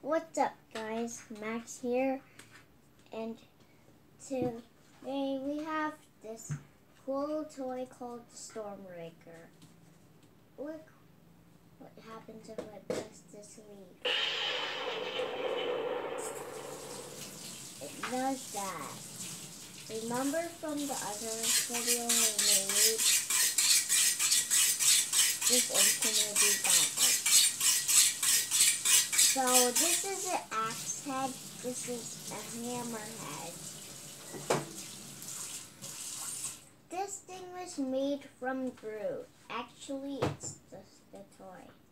What's up, guys? Max here, and today we have this cool toy called the Stormbreaker. Look what happens if I press this leaf. It does that. Remember from the other video we made? This infinity gauntlet. So this is an axe head, this is a hammer head. This thing was made from Groot. Actually, it's just a toy.